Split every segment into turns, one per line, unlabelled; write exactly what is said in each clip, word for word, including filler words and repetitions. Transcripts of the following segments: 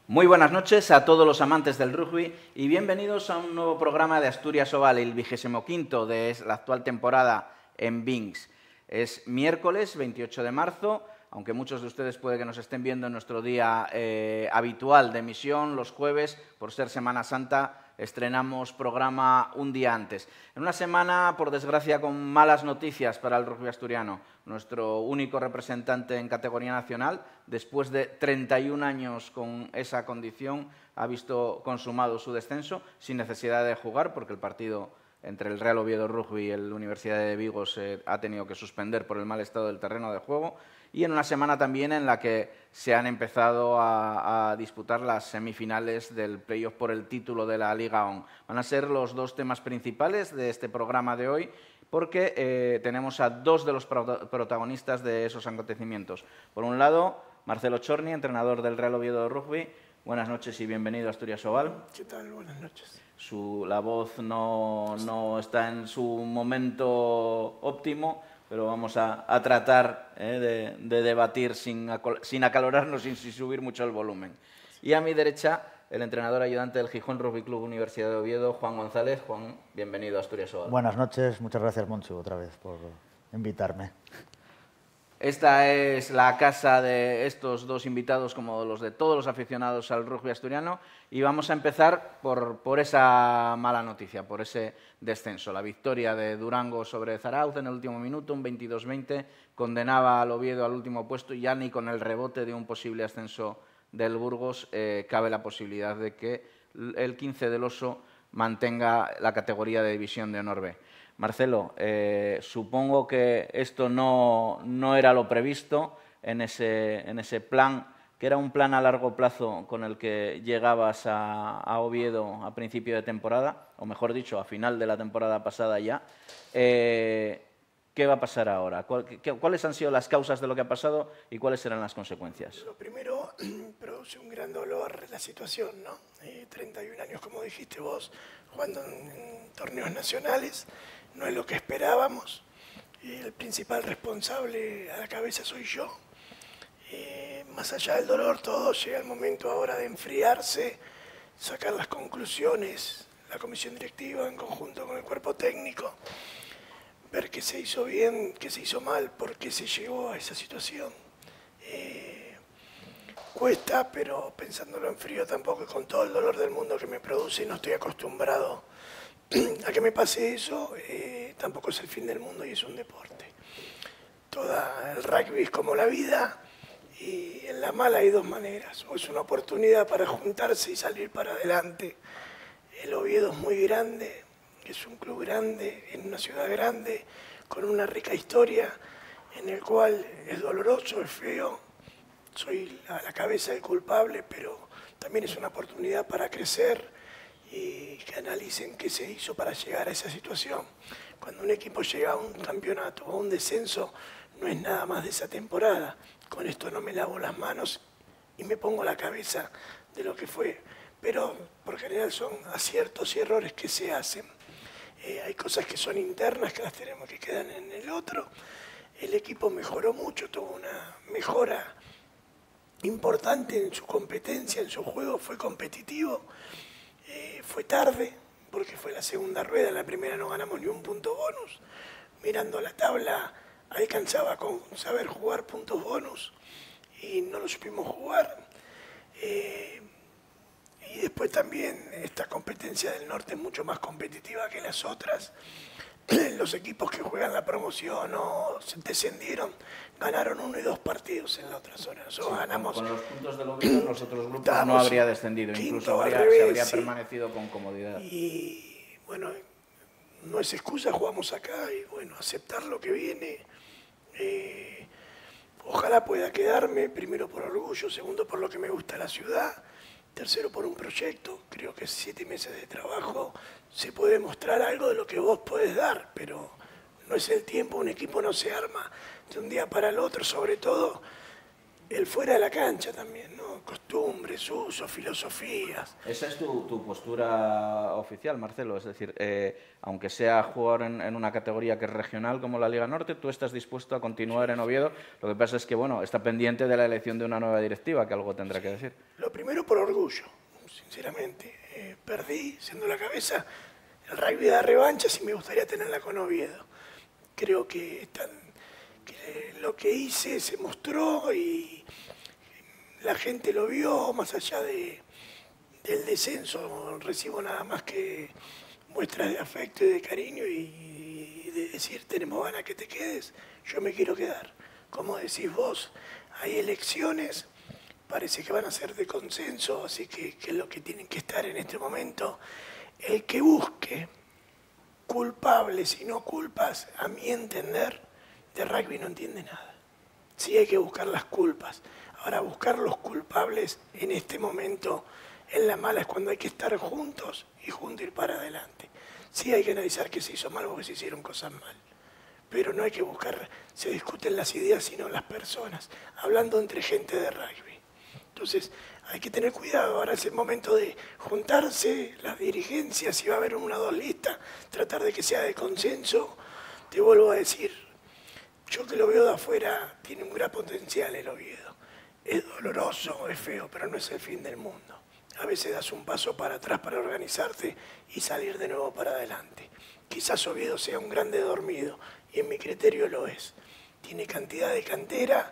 Muy buenas noches a todos los amantes del rugby y bienvenidos a un nuevo programa de Asturias Oval, el vigésimo quinto de la actual temporada en Binks. Es miércoles veintiocho de marzo, aunque muchos de ustedes puede que nos estén viendo en nuestro día eh, habitual de emisión, los jueves, por ser Semana Santa, estrenamos programa un día antes. En una semana, por desgracia, con malas noticias para el rugby asturiano. Nuestro único representante en categoría nacional, después de treinta y un años con esa condición, ha visto consumado su descenso sin necesidad de jugar, porque el partido entre el Real Oviedo Rugby y el Universidad de Vigo se ha tenido que suspender por el mal estado del terreno de juego. Y en una semana también en la que se han empezado a, a disputar las semifinales del playoff por el título de la Liga O N. Van a ser los dos temas principales de este programa de hoy, porque eh, tenemos a dos de los pro protagonistas de esos acontecimientos. Por un lado, Marcelo Chorni, entrenador del Real Oviedo Rugby. Buenas noches y bienvenido a Asturias Oval.
¿Qué tal? Buenas noches.
Su, la voz no, no está en su momento óptimo, pero vamos a, a tratar eh, de, de debatir sin, sin acalorarnos, sin, sin subir mucho el volumen. Y a mi derecha, el entrenador ayudante del Gijón Rugby Club Universidad de Oviedo, Juan González. Juan, bienvenido a Asturias Oval.
Buenas noches, muchas gracias, Monchu, otra vez por invitarme.
Esta es la casa de estos dos invitados, como los de todos los aficionados al rugby asturiano, y vamos a empezar por, por esa mala noticia, por ese descenso. La victoria de Durango sobre Zarauz en el último minuto, un veintidós veinte, condenaba al Oviedo al último puesto y ya ni con el rebote de un posible ascenso del Burgos eh, cabe la posibilidad de que el quince del Oso mantenga la categoría de División de Honor B. Marcelo, eh, supongo que esto no, no era lo previsto en ese, en ese plan, que era un plan a largo plazo con el que llegabas a, a Oviedo a principio de temporada, o mejor dicho, a final de la temporada pasada ya. Eh, ¿Qué va a pasar ahora? ¿Cuáles han sido las causas de lo que ha pasado y cuáles serán las consecuencias?
Lo primero, produce un gran dolor la situación, ¿no? Eh, treinta y un años, como dijiste vos, jugando en, en torneos nacionales, no es lo que esperábamos. Eh, el principal responsable a la cabeza soy yo. Eh, más allá del dolor, todo llega el momento ahora de enfriarse, sacar las conclusiones, la comisión directiva en conjunto con el cuerpo técnico, ver qué se hizo bien, qué se hizo mal, por qué se llegó a esa situación. Eh, cuesta, pero pensándolo en frío tampoco, y con todo el dolor del mundo que me produce, no estoy acostumbrado a que me pase eso, eh, tampoco es el fin del mundo y es un deporte. Toda el rugby es como la vida y en la mala hay dos maneras. O es una oportunidad para juntarse y salir para adelante. El Oviedo es muy grande, es un club grande, en una ciudad grande, con una rica historia, en el cual es doloroso, es feo. Soy a la cabeza el culpable, pero también es una oportunidad para crecer y que analicen qué se hizo para llegar a esa situación. Cuando un equipo llega a un campeonato o a un descenso, no es nada más de esa temporada. Con esto no me lavo las manos y me pongo la cabeza de lo que fue. Pero por general son aciertos y errores que se hacen. Eh, hay cosas que son internas, que las tenemos que quedar en el otro. El equipo mejoró mucho, tuvo una mejora importante en su competencia, en su juego, fue competitivo. Eh, fue tarde, porque fue la segunda rueda, en la primera no ganamos ni un punto bonus. Mirando la tabla, alcanzaba con saber jugar puntos bonus y no lo supimos jugar. Eh, y después también esta competencia del norte es mucho más competitiva que las otras. Los equipos que juegan la promoción o se descendieron ganaron uno y dos partidos en la otra zona. Nosotros sí, ganamos.
Con los puntos de Oviedo, los otros grupos no habría descendido, incluso habría, revés, se habría sí. permanecido con comodidad.
Y bueno, no es excusa, jugamos acá y bueno, aceptar lo que viene. Eh, ojalá pueda quedarme, primero por orgullo, segundo por lo que me gusta la ciudad, tercero por un proyecto. Creo que siete meses de trabajo se puede mostrar algo de lo que vos podés dar, pero no es el tiempo, un equipo no se arma de un día para el otro, sobre todo el fuera de la cancha también, ¿no? Costumbres, usos, filosofías.
Esa es tu, tu postura oficial, Marcelo. Es decir, eh, aunque sea jugar en, en una categoría que es regional como la Liga Norte, tú estás dispuesto a continuar en Oviedo. Lo que pasa es que, bueno, está pendiente de la elección de una nueva directiva, que algo tendrá que decir.
Lo primero por orgullo, sinceramente. Eh, perdí, siendo la cabeza, el rugby da revanchas y me gustaría tenerla con Oviedo. Creo que, están, que lo que hice se mostró y la gente lo vio, más allá de, del descenso, recibo nada más que muestras de afecto y de cariño y, y de decir, tenemos ganas que te quedes, yo me quiero quedar. Como decís vos, hay elecciones, parece que van a ser de consenso, así que, que es lo que tienen que estar en este momento. El que busque culpables y no culpas, a mi entender, de rugby no entiende nada. Sí hay que buscar las culpas. Ahora, buscar los culpables en este momento en la mala es cuando hay que estar juntos y juntos ir para adelante. Sí hay que analizar que se hizo mal o que se hicieron cosas mal. Pero no hay que buscar, se discuten las ideas, sino las personas, hablando entre gente de rugby. Entonces, hay que tener cuidado. Ahora es el momento de juntarse, las dirigencias, si va a haber una o dos listas, tratar de que sea de consenso. Te vuelvo a decir, yo que lo veo de afuera, tiene un gran potencial el Oviedo. Es doloroso, es feo, pero no es el fin del mundo. A veces das un paso para atrás para organizarte y salir de nuevo para adelante. Quizás Oviedo sea un grande dormido, y en mi criterio lo es. Tiene cantidad de cantera,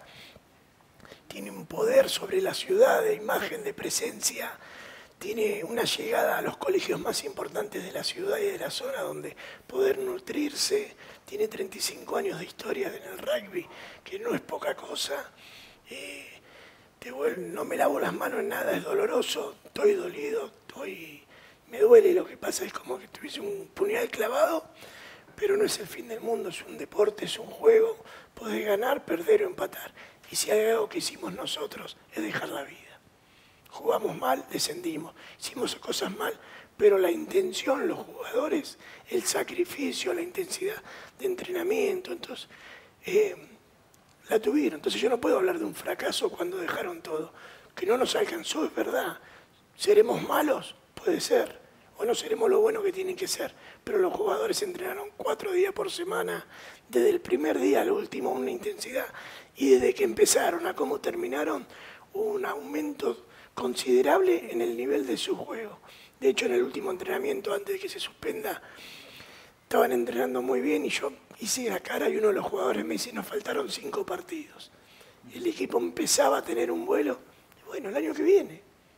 tiene un poder sobre la ciudad, de imagen, de presencia, tiene una llegada a los colegios más importantes de la ciudad y de la zona donde poder nutrirse, tiene treinta y cinco años de historia en el rugby, que no es poca cosa. Eh, te vuelvo, no me lavo las manos en nada, es doloroso, estoy dolido, estoy, me duele, lo que pasa es como que tuviese un puñal clavado, pero no es el fin del mundo, es un deporte, es un juego, podés ganar, perder o empatar. Y si hay algo que hicimos nosotros es dejar la vida. Jugamos mal, descendimos, hicimos cosas mal, pero la intención, los jugadores, el sacrificio, la intensidad de entrenamiento, entonces, eh, la tuvieron. Entonces yo no puedo hablar de un fracaso cuando dejaron todo. Que no nos alcanzó, es verdad. ¿Seremos malos? Puede ser. O no seremos lo bueno que tienen que ser. Pero los jugadores entrenaron cuatro días por semana, desde el primer día al último, una intensidad. Y desde que empezaron a cómo terminaron, hubo un aumento considerable en el nivel de su juego. De hecho, en el último entrenamiento, antes de que se suspenda, estaban entrenando muy bien y yo hice la cara y uno de los jugadores me dice, nos faltaron cinco partidos. El equipo empezaba a tener un vuelo. Bueno, el año que viene.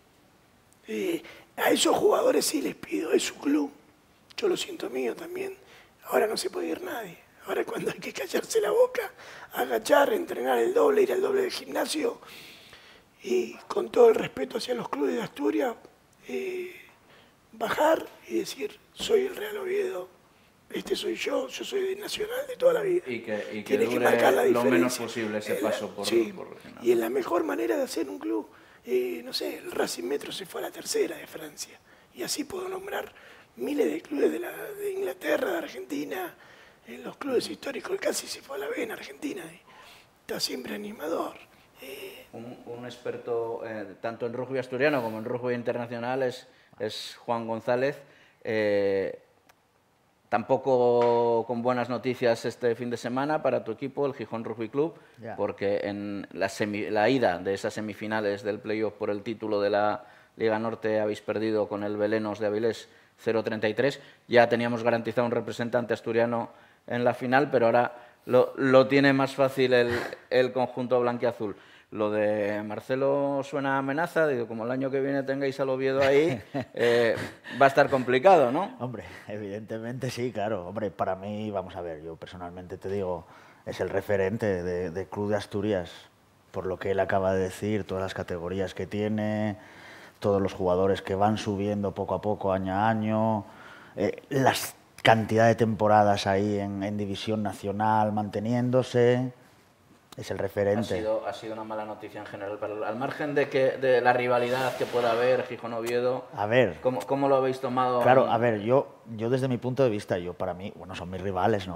Eh, a esos jugadores sí les pido, es su club. Yo lo siento mío también. Ahora no se puede ir nadie. Ahora cuando hay que callarse la boca, agachar, entrenar el doble, ir al doble del gimnasio y con todo el respeto hacia los clubes de Asturias, eh, bajar y decir, soy el Real Oviedo, este soy yo, yo soy de Nacional de toda la vida.
Y que, y que
Tiene
dure
que marcar la
lo
diferencia.
menos posible ese
la,
paso por,
sí,
por regional.
Y es la mejor manera de hacer un club. Eh, no sé, el Racing Metro se fue a la tercera de Francia. Y así puedo nombrar miles de clubes de, la, de Inglaterra, de Argentina, en los clubes históricos. El Casi se fue a la B en Argentina. Y está siempre animador. Eh,
un, un experto eh, tanto en rugby asturiano como en rugby internacional es, es Juan González. Eh, Tampoco con buenas noticias este fin de semana para tu equipo, el Gijón Rugby Club, yeah. porque en la, semi, la ida de esas semifinales del playoff por el título de la Liga Norte habéis perdido con el Belenos de Avilés cero treinta y tres. Ya teníamos garantizado un representante asturiano en la final, pero ahora lo, lo tiene más fácil el, el conjunto blanquiazul. Lo de Marcelo suena a amenaza, digo, como el año que viene tengáis al Oviedo ahí, eh, va a estar complicado, ¿no?
Hombre, evidentemente sí, claro. Hombre, para mí, vamos a ver, yo personalmente te digo, es el referente de, de Club de Asturias, por lo que él acaba de decir, todas las categorías que tiene, todos los jugadores que van subiendo poco a poco, año a año, eh, la cantidad de temporadas ahí en, en División Nacional manteniéndose. Es el referente.
Ha sido, ha sido una mala noticia en general, pero al margen de, que, de la rivalidad que pueda haber Gijón-Oviedo,
a ver,
¿cómo, ¿cómo lo habéis tomado?
Claro, a ver, yo, yo desde mi punto de vista, yo para mí, bueno, son mis rivales, ¿no?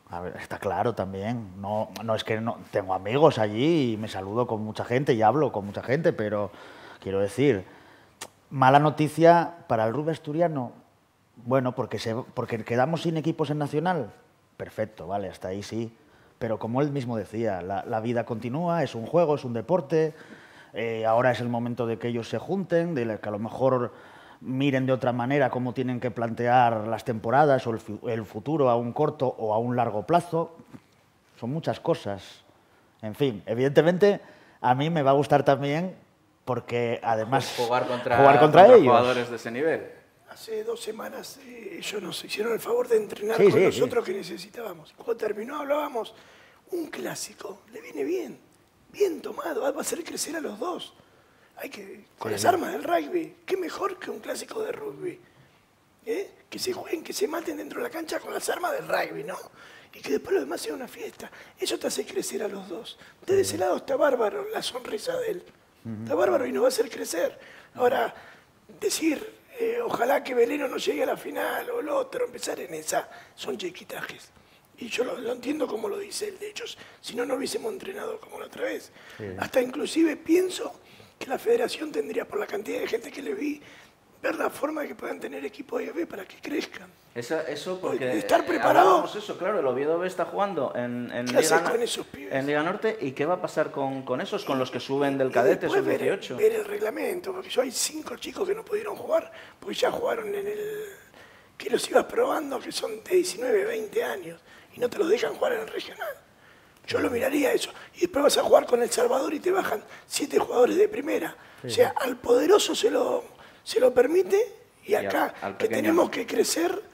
A ver, está claro también. No, no es que no tengo amigos allí y me saludo con mucha gente y hablo con mucha gente, pero quiero decir, mala noticia para el rugby asturiano. Bueno, porque, se, porque quedamos sin equipos en Nacional. Perfecto, vale, hasta ahí sí. Pero como él mismo decía, la, la vida continúa, es un juego, es un deporte. Eh, ahora es el momento de que ellos se junten, de que a lo mejor miren de otra manera cómo tienen que plantear las temporadas o el, el futuro a un corto o a un largo plazo. Son muchas cosas. En fin, evidentemente a mí me va a gustar también porque además
jugar contra,
jugar contra,
contra
ellos.
Jugadores de ese nivel.
Hace dos semanas eh, ellos nos hicieron el favor de entrenar
sí,
con
sí,
nosotros
sí.
que necesitábamos. Cuando terminó hablábamos, un clásico, le viene bien, bien tomado, va a hacer crecer a los dos. Hay que, con
sí,
las
sí.
armas del rugby, qué mejor que un clásico de rugby. ¿Eh? Que se jueguen, que se maten dentro de la cancha con las armas del rugby, ¿no? Y que después lo demás sea una fiesta. Eso te hace crecer a los dos. Desde ese lado está bárbaro la sonrisa de él. Está bárbaro y nos va a hacer crecer. Ahora, decir... Eh, ojalá que Veleno no llegue a la final o el otro, empezar en esa, son chiquitajes. Y yo lo, lo entiendo como lo dice él, de hecho, si no, no hubiésemos entrenado como la otra vez. Sí. Hasta inclusive pienso que la federación tendría, por la cantidad de gente que le vi, ver la forma de que puedan tener equipo de B para que crezcan.
Esa, eso porque...
Estar preparado.
Eso, claro, el Oviedo B está jugando en, en,
¿Qué
Liga,
con esos pibes?
en Liga Norte. ¿Y qué va a pasar con, con esos, con los que suben del cadete, sub dieciocho?
Ver, ver el reglamento, porque yo hay cinco chicos que no pudieron jugar, porque ya jugaron en el... que los ibas probando, que son de diecinueve, veinte años, y no te los dejan jugar en el regional. Yo lo miraría eso. Y después vas a jugar con El Salvador y te bajan siete jugadores de primera. Sí. O sea, al poderoso se lo, se lo permite, y acá, y al, al que tenemos que crecer...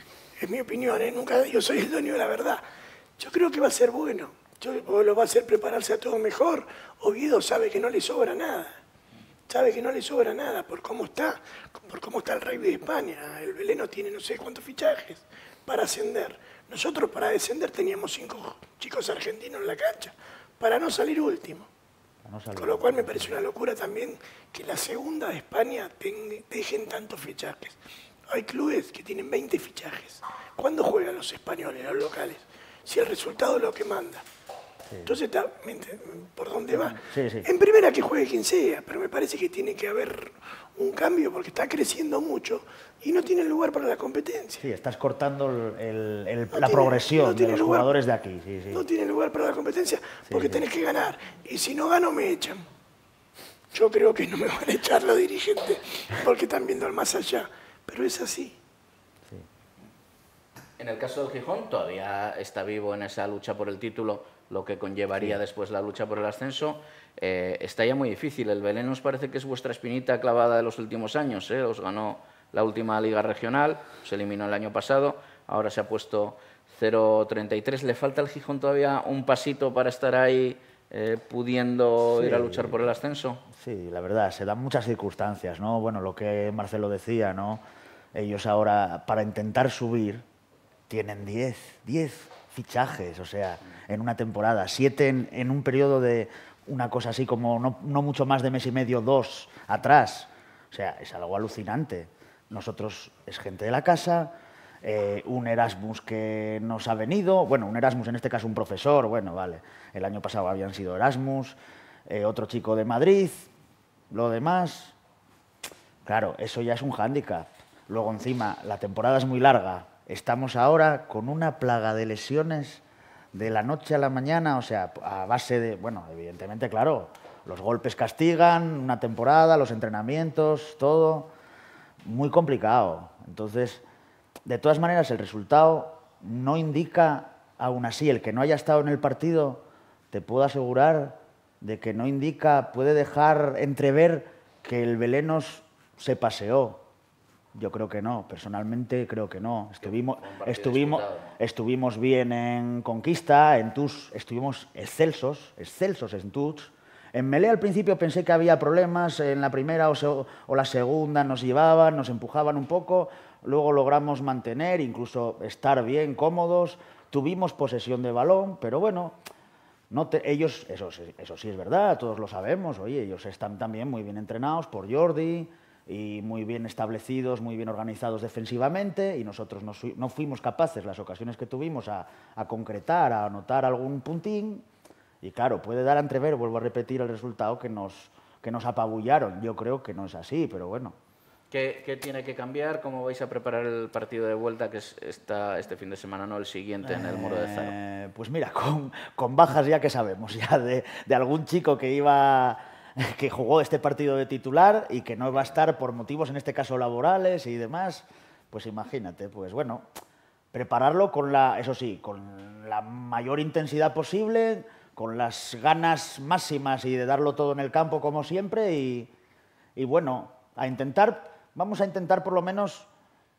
Es mi opinión, ¿eh? Nunca yo soy el dueño de la verdad. Yo creo que va a ser bueno. Yo, lo va a hacer prepararse a todo mejor. Oviedo sabe que no le sobra nada. Sabe que no le sobra nada por cómo está, por cómo está el rugby de España. El Veleno tiene no sé cuántos fichajes para ascender. Nosotros para descender teníamos cinco chicos argentinos en la cancha, para no salir último. No salir. Con lo cual me parece una locura también que la segunda de España ten, dejen tantos fichajes. Hay clubes que tienen veinte fichajes. ¿Cuándo juegan los españoles, los locales? Si el resultado es lo que manda. Sí. Entonces, ¿por dónde va?
Sí, sí.
En primera que juegue quien sea, pero me parece que tiene que haber un cambio porque está creciendo mucho y no tiene lugar para la competencia.
Sí, estás cortando el, el,
no
la
tiene,
progresión
no
de los
lugar,
jugadores de aquí. Sí, sí.
No tiene lugar para la competencia porque sí, tenés sí. que ganar. Y si no gano, me echan. Yo creo que no me van a echar los dirigentes porque están viendo al más allá. Pero es así.
Sí. En el caso del Gijón, todavía está vivo en esa lucha por el título, lo que conllevaría sí. después la lucha por el ascenso. Eh, está ya muy difícil. El Belén nos parece que es vuestra espinita clavada de los últimos años. ¿eh? Os ganó la última Liga Regional, se eliminó el año pasado, ahora se ha puesto cero treinta y tres. ¿Le falta al Gijón todavía un pasito para estar ahí eh, pudiendo sí. ir a luchar por el ascenso?
Sí, la verdad, se dan muchas circunstancias, ¿no? Bueno, lo que Marcelo decía, ¿no? Ellos ahora, para intentar subir, tienen diez, diez fichajes, o sea, en una temporada, siete en, en un periodo de una cosa así como no, no mucho más de mes y medio, dos atrás. O sea, es algo alucinante. Nosotros es gente de la casa, eh, un Erasmus que nos ha venido, bueno, un Erasmus, en este caso un profesor, bueno, vale, el año pasado habían sido Erasmus, eh, otro chico de Madrid, lo demás, claro, eso ya es un hándicap. Luego encima, la temporada es muy larga. Estamos ahora con una plaga de lesiones de la noche a la mañana, o sea, a base de, bueno, evidentemente, claro, los golpes castigan, una temporada, los entrenamientos, todo, muy complicado. Entonces, de todas maneras, el resultado no indica, aún así, el que no haya estado en el partido, te puedo asegurar de que no indica, puede dejar entrever que el Belenos se paseó. Yo creo que no, personalmente creo que no. Estuvimos, estuvimos, estuvimos bien en Conquista, en Tus, estuvimos excelsos, excelsos en Tus. En Melé al principio pensé que había problemas, en la primera o, se, o la segunda nos llevaban, nos empujaban un poco, luego logramos mantener, incluso estar bien, cómodos, tuvimos posesión de balón, pero bueno, no te, ellos, eso, eso sí es verdad, todos lo sabemos, oye, ellos están también muy bien entrenados por Jordi, y muy bien establecidos, muy bien organizados defensivamente, y nosotros no, no fuimos capaces, las ocasiones que tuvimos, a, a concretar, a anotar algún puntín, y claro, puede dar a entrever, vuelvo a repetir el resultado, que nos, que nos apabullaron. Yo creo que no es así, pero bueno.
¿Qué, ¿Qué tiene que cambiar? ¿Cómo vais a preparar el partido de vuelta, que es esta, este fin de semana, no el siguiente, en el Muro de Zaro?
Eh, pues mira, con, con bajas ya que sabemos, ya de, de algún chico que iba... que jugó este partido de titular y que no va a estar por motivos, en este caso, laborales y demás, pues imagínate, pues bueno, prepararlo con la, eso sí, con la mayor intensidad posible, con las ganas máximas y de darlo todo en el campo como siempre y, y bueno, a intentar, vamos a intentar por lo menos,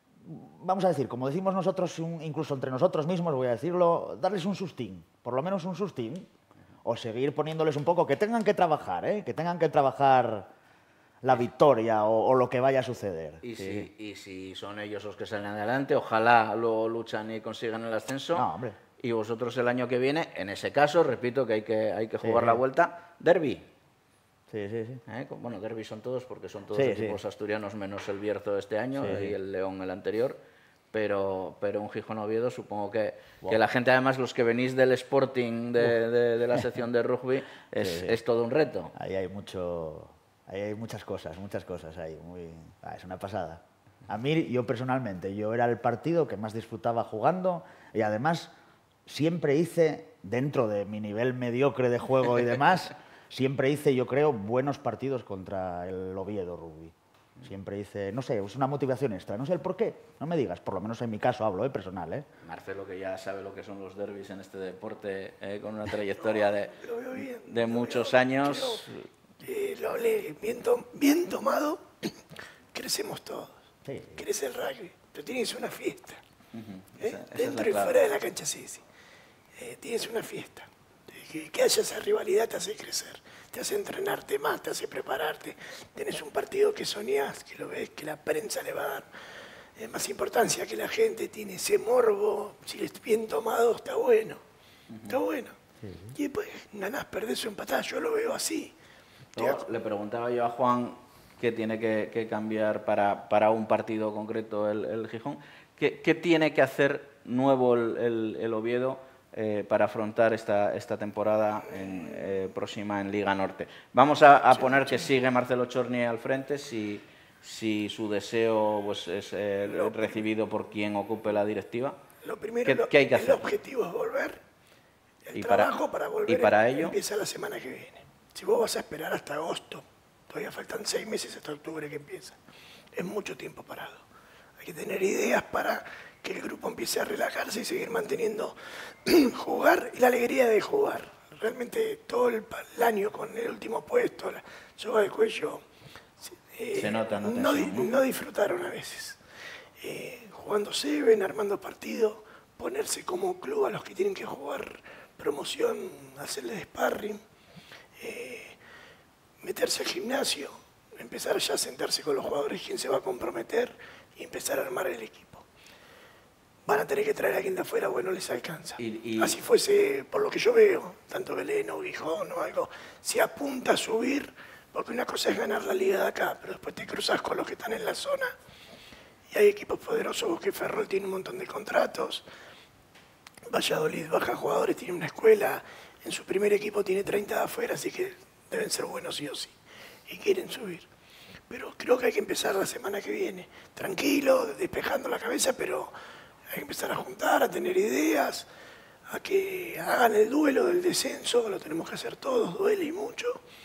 vamos a decir, como decimos nosotros, incluso entre nosotros mismos, voy a decirlo, darles un sustín, por lo menos un sustín, o seguir poniéndoles un poco, que tengan que trabajar, ¿eh? Que tengan que trabajar la victoria o, o lo que vaya a suceder.
Y,
sí.
si, y si son ellos los que salen adelante, ojalá lo luchan y consigan el ascenso.
No, hombre.
Y vosotros el año que viene, en ese caso, repito que hay que, hay que jugar
sí.
la vuelta, derbi.
Sí, sí, sí.
¿Eh? Bueno, derbi son todos porque son todos
sí,
equipos
sí.
asturianos menos el Bierzo este año
sí.
y el León el anterior. Pero, pero un Gijón-Oviedo, supongo que,
wow.
que la gente, además, los que venís del Sporting, de, de, de la sección de rugby, es,
sí, sí.
es todo un reto.
Ahí hay mucho, ahí hay muchas cosas, muchas cosas ahí. Muy, ah, es una pasada. A mí, yo personalmente, yo era el partido que más disfrutaba jugando y además siempre hice, dentro de mi nivel mediocre de juego y demás, siempre hice, yo creo, buenos partidos contra el Oviedo Rugby. Siempre hice, no sé, es una motivación extra, no sé el por qué, no me digas, por lo menos en mi caso hablo, ¿eh? Personal, ¿eh?
Marcelo, que ya sabe lo que son los derbis en este deporte, eh, con una trayectoria de,
bien,
de muchos años.
Creo, eh, lo hablé bien, to bien tomado, crecemos todos,
sí.
Crece el rugby, pero tienes una fiesta,
Uh-huh.
¿eh?
esa, esa
Dentro
es
y
la
fuera de la cancha, sí, sí. Eh, tienes una fiesta, que, que haya esa rivalidad te hace crecer. Te hace entrenarte más, te hace prepararte. Tenés un partido que soñás, que lo ves, que la prensa le va a dar eh, más importancia, que la gente tiene ese morbo. Si es bien tomado, está bueno. Uh-huh. Está bueno. Sí, sí. Y después ganás, perdés o empatás. Yo lo veo así.
Luego, le preguntaba yo a Juan qué tiene que, que cambiar para, para un partido concreto el, el Gijón. ¿Qué, ¿Qué tiene que hacer nuevo el, el, el Oviedo Eh, para afrontar esta, esta temporada en, eh, próxima en Liga Norte? Vamos a, a poner que sigue Marcelo Chorni al frente, si, si su deseo pues, es eh, recibido por quien ocupe la directiva.
Lo primero,
¿Qué,
lo,
¿qué hay que hacer?
El objetivo es volver. El
y
trabajo
para,
para volver
y para ello
empieza la semana que viene. Si vos vas a esperar hasta agosto, todavía faltan seis meses hasta octubre que empieza. Es mucho tiempo parado. Hay que tener ideas para que el grupo empiece a relajarse y seguir manteniendo jugar y la alegría de jugar. Realmente todo el, el año con el último puesto, la soga de cuello, eh,
se nota, no,
no,
tensión, ¿no?
no disfrutaron a veces. Eh, jugando Seven, armando partidos, ponerse como club a los que tienen que jugar promoción, hacerles sparring, eh, meterse al gimnasio, empezar ya a sentarse con los jugadores, quién se va a comprometer y empezar a armar el equipo. Van a tener que traer a alguien de afuera, bueno, les alcanza.
Y, y...
Así fuese, por lo que yo veo, tanto Belén o Gijón o algo, se apunta a subir, porque una cosa es ganar la liga de acá, pero después te cruzas con los que están en la zona y hay equipos poderosos, que Ferrol tiene un montón de contratos, Valladolid baja jugadores, tiene una escuela, en su primer equipo tiene treinta de afuera, así que deben ser buenos sí o sí, y quieren subir. Pero creo que hay que empezar la semana que viene, tranquilo, despejando la cabeza, pero hay que empezar a juntar, a tener ideas, a que hagan el duelo del descenso, lo tenemos que hacer todos, duele y mucho,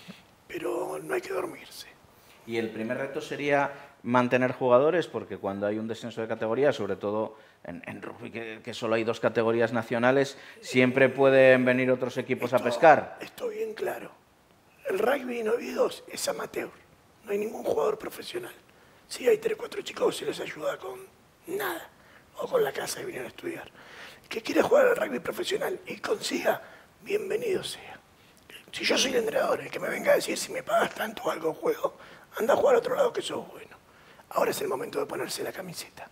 pero no hay que dormirse.
Y el primer reto sería mantener jugadores, porque cuando hay un descenso de categoría, sobre todo en, en rugby, que, que solo hay dos categorías nacionales, siempre pueden venir otros equipos
esto,
a pescar.
Esto bien claro. El rugby en Oviedo es amateur, no hay ningún jugador profesional. Sí hay tres o cuatro chicos que se les ayuda con nada, o con la casa y vinieron a estudiar. El que quiere jugar al rugby profesional y consiga, bienvenido sea. Si yo soy el entrenador, el que me venga a decir si me pagas tanto o algo juego, anda a jugar a otro lado que sos bueno. Ahora es el momento de ponerse la camiseta.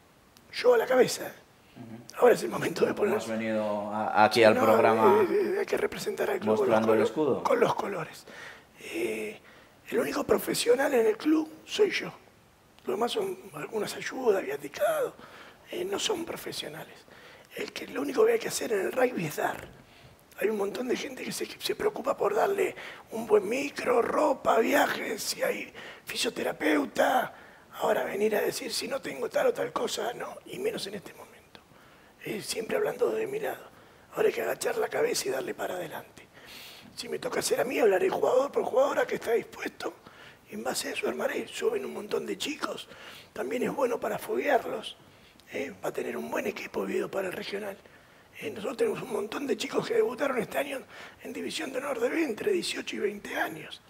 Yo a la cabeza. Ahora es el momento de ponerse.
Hemos venido a, aquí
sí,
al
no,
programa
eh, hay que representar al club
mostrando
con los,
el escudo.
Con los colores. Eh, El único profesional en el club soy yo. Los demás son algunas ayudas, viaticados, eh, no son profesionales. El que, lo único que hay que hacer en el rugby es dar. Hay un montón de gente que se, se preocupa por darle un buen micro, ropa, viajes, si hay fisioterapeuta. Ahora venir a decir si no tengo tal o tal cosa, no, y menos en este momento. Eh, siempre hablando de mi lado. Ahora hay que agachar la cabeza y darle para adelante. Si me toca hacer a mí, hablaré jugador por jugador a que está dispuesto. Y en base a eso armaré. Suben un montón de chicos. También es bueno para foguearlos. Eh, va a tener un buen equipo vivido para el regional. Eh, nosotros tenemos un montón de chicos que debutaron este año en División de Honor de B, entre dieciocho y veinte años.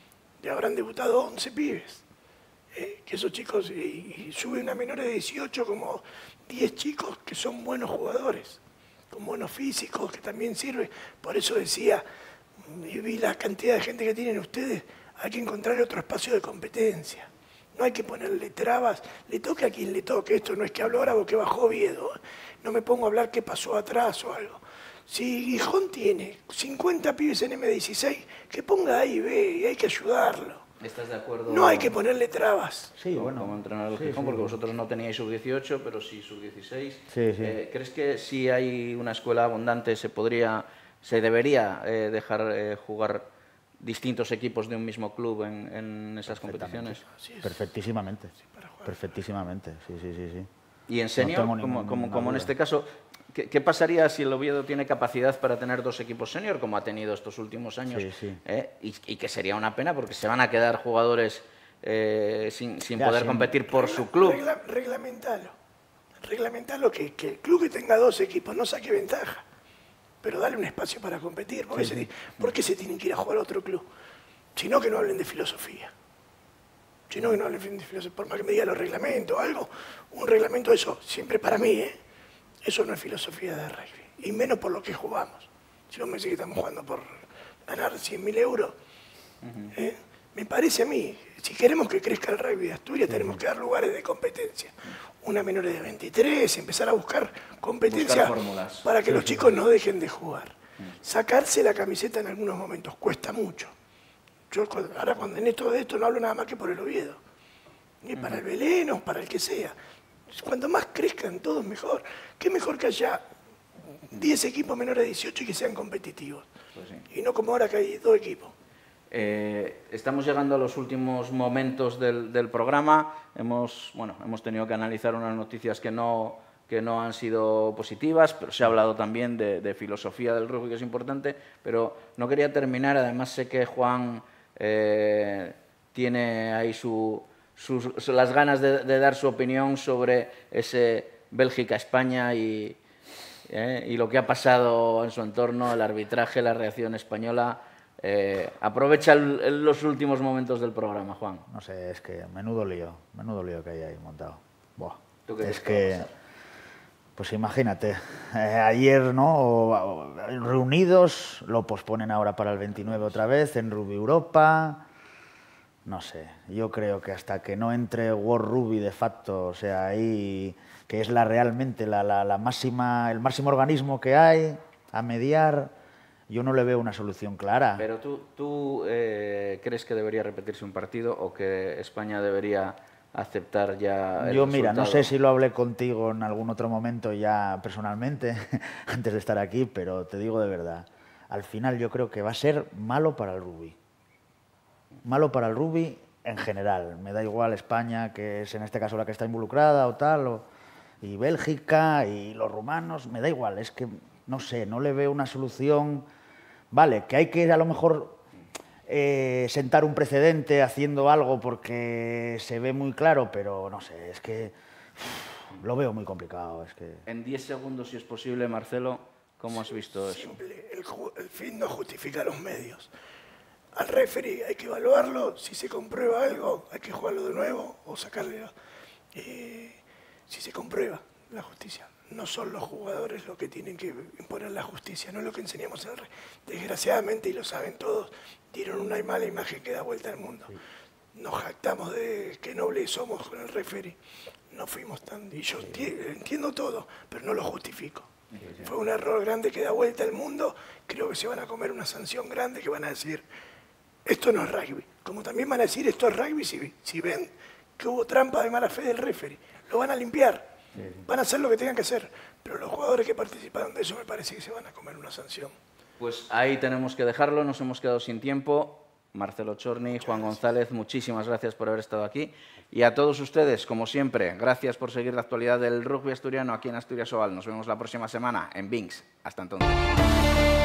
Ya habrán debutado once pibes. Eh, que esos chicos, y, y suben a menores de dieciocho como diez chicos que son buenos jugadores, con buenos físicos, que también sirve. Por eso decía, y vi la cantidad de gente que tienen ustedes, hay que encontrar otro espacio de competencia. No hay que ponerle trabas, le toque a quien le toque. Esto no es que hablo ahora porque bajó Oviedo. No me pongo a hablar qué pasó atrás o algo. Si Gijón tiene cincuenta pibes en eme dieciséis, que ponga ahí, ve, y hay que ayudarlo.
¿Estás de acuerdo?
No hay que ponerle trabas.
Sí,
como,
bueno.
como entrenador
Sí,
de Gijón,
sí.
porque vosotros no teníais sub dieciocho, pero sí sub dieciséis.
Sí, sí.
Eh, ¿Crees que si hay una escuela abundante se podría, se debería eh, dejar eh, jugar distintos equipos de un mismo club en, en esas competiciones?
Así es.
Perfectísimamente.
para jugar.
Perfectísimamente, sí, sí, sí, sí.
Y en senior,
tengo
como,
ningún-
como,
ninguna
como en
duda.
este caso, ¿qué, qué pasaría si el Oviedo tiene capacidad para tener dos equipos senior, como ha tenido estos últimos años?
Sí, sí.
¿Eh? Y, y que sería una pena porque se van a quedar jugadores eh, sin, sin
Ya,
poder
sin-
competir por
Regla-
su club.
regla- reglamentalo. Reglamentalo que, que el club que tenga dos equipos no saque ventaja. Pero dale un espacio para competir. ¿Por qué, se, ¿por qué se tienen que ir a jugar a otro club? Si no, que no hablen de filosofía. Si no, que no hablen de filosofía. Por más que me digan los reglamentos o algo, un reglamento, eso, siempre para mí, ¿eh? Eso no es filosofía de rugby. Y menos por lo que jugamos. Si vos me decís que estamos jugando por ganar cien mil euros, ¿eh? Me parece a mí, si queremos que crezca el rugby de Asturias, tenemos que dar lugares de competencia. Una menor de veintitrés, empezar a buscar competencia
Buscar fórmulas.
para que los chicos no dejen de jugar. Sacarse la camiseta en algunos momentos cuesta mucho. Yo cu- ahora cuando en esto de esto no hablo nada más que por el Oviedo. Ni para el Belén o para el que sea. Cuanto más crezcan todos mejor. ¿Qué mejor que haya diez equipos menores de dieciocho y que sean competitivos?
Pues sí.
Y no como ahora que hay dos equipos.
Eh, estamos llegando a los últimos momentos del, del programa. Hemos, bueno, hemos tenido que analizar unas noticias que no, que no han sido positivas, pero se ha hablado también de, de filosofía del rugby, que es importante. Pero no quería terminar, además sé que Juan eh, tiene ahí su, sus- su- las ganas de, de dar su opinión sobre ese Bélgica-España y, eh, y lo que ha pasado en su entorno, el arbitraje, la reacción española. Eh, aprovecha el- el- los últimos momentos del programa, Juan.
No sé, es que menudo lío, menudo lío que hay ahí montado. Buah.
¿Tú qué
Es
crees que va a
que,
pasar?
pues imagínate, eh, ayer, ¿no? O- o- reunidos, lo posponen ahora para el veintinueve otra vez en Rugby Europa. No sé, yo creo que hasta que no entre World Rugby de facto, o sea, ahí, que es la realmente la, la- la máxima, el máximo organismo que hay a mediar, yo no le veo una solución clara.
Pero tú, tú eh, ¿crees que debería repetirse un partido o que España debería aceptar ya el
Yo, mira, no
resultado?
sé si lo hablé contigo en algún otro momento ya personalmente, antes de estar aquí, pero te digo de verdad, al final yo creo que va a ser malo para el rugby. Malo para el rugby en general. Me da igual España, que es en este caso la que está involucrada o tal, o- y Bélgica y los rumanos, me da igual, es que, no sé, no le veo una solución. Vale, que hay que a lo mejor eh, sentar un precedente haciendo algo porque se ve muy claro, pero no sé, es que uf, lo veo muy complicado. Es que...
En diez segundos, si es posible, Marcelo, ¿cómo has visto eso?
Simple, el, ju- el fin no justifica los medios. Al referee hay que evaluarlo, si se comprueba algo hay que jugarlo de nuevo o sacarle, eh, si se comprueba la justicia. No son los jugadores los que tienen que imponer la justicia, no es lo que enseñamos en el rugby. Desgraciadamente, y lo saben todos, dieron una mala imagen que da vuelta al mundo. Nos jactamos de qué nobles somos con el referee. No fuimos tan... Y yo enti- entiendo todo, pero no lo justifico. Fue un error grande que da vuelta al mundo. Creo que se van a comer una sanción grande que van a decir, esto no es rugby. Como también van a decir esto es rugby si, si ven que hubo trampa de mala fe del referee. Lo van a limpiar, van a hacer lo que tengan que hacer. Pero los jugadores que participaron de eso me parece que se van a comer una sanción.
Pues ahí tenemos que dejarlo, nos hemos quedado sin tiempo. Marcelo Chorni, Juan González, muchísimas gracias por haber estado aquí. Y a todos ustedes, como siempre, gracias por seguir la actualidad del rugby asturiano aquí en Asturias Oval. Nos vemos la próxima semana en Binks. Hasta entonces.